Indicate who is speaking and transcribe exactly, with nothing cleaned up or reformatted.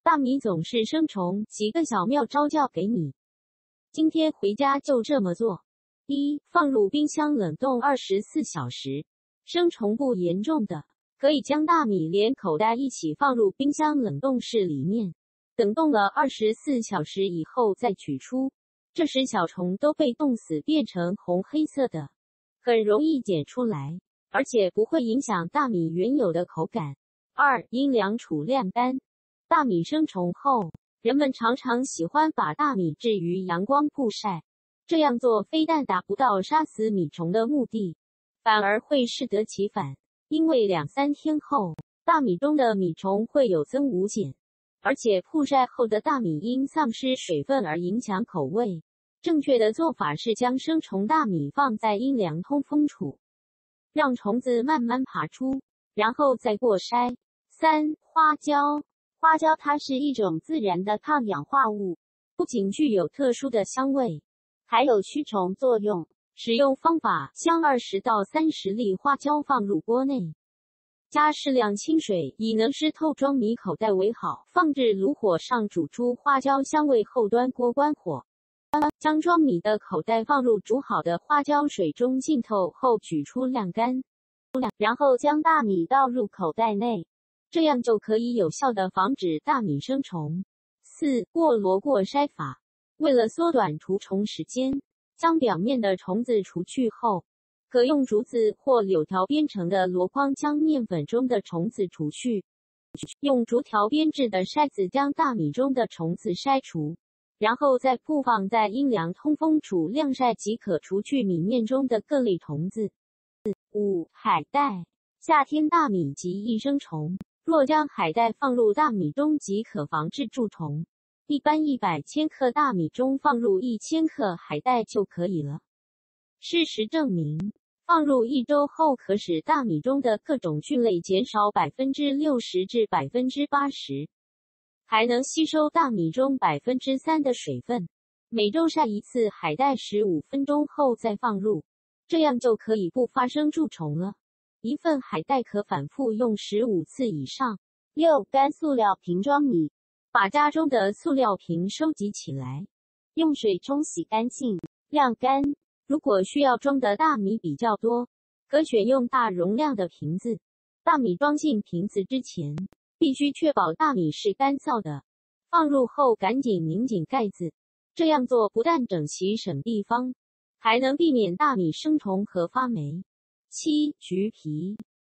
Speaker 1: 大米总是生虫，几个小妙招教给你。今天回家就这么做。一、放入冰箱冷冻二十四小时。生虫不严重的，可以将大米连口袋一起放入冰箱冷冻室里面，等冻了二十四小时以后再取出。这时小虫都被冻死，变成红黑色的，很容易捡出来，而且不会影响大米原有的口感。二、阴凉处晾干。大米生虫后，人们常常喜欢把大米置于阳光曝晒，这样做非但达不到杀死米虫的目的，反而会适得其反，因为两三天后，大米中的米虫会有增无减，而且曝晒后的大米因丧失水分而影响口味。正确的做法是将生虫大米放在阴凉通风处，让虫子慢慢爬出，然后再过筛。三、花椒。花椒它是一种自然的抗氧化物，不仅具有特殊的香味，还有驱虫作用。使用方法：将二十到三十粒花椒放入锅内，加适量清水，以能湿透装米口袋为好，放置炉火上煮出花椒香味后，端锅关火。将装米的口袋放入煮好的花椒水中浸透后取出晾干，然后将大米倒入口袋内，这样就可以有效地防止大米生虫。四、过箩过筛法。为了缩短除虫时间，将表面的虫子除去后，可用竹子或柳条编成的箩筐将面粉中的虫子除去，用竹条编制的筛子将大米中的虫子筛除，然后再铺放在阴凉通风处晾晒即可除去米面中的各类虫子。五、海带。夏天大米极易生虫，若将海带放入大米中即可防治蛀虫。一般一百千克大米中放入一千克海带就可以了。事实证明，放入一周后可使大米中的各种菌类减少 百分之六十 至 百分之八十， 还能吸收大米中 百分之三 的水分。每周晒一次海带十五分钟后再放入，这样就可以不发生蛀虫了。一份海带可反复用十五次以上。六、干塑料瓶装米。把家中的塑料瓶收集起来，用水冲洗干净，晾干。如果需要装的大米比较多，可选用大容量的瓶子。大米装进瓶子之前，必须确保大米是干燥的。放入后赶紧拧紧盖子，这样做不但整齐省地方，还能避免大米生虫和发霉。七、橘皮。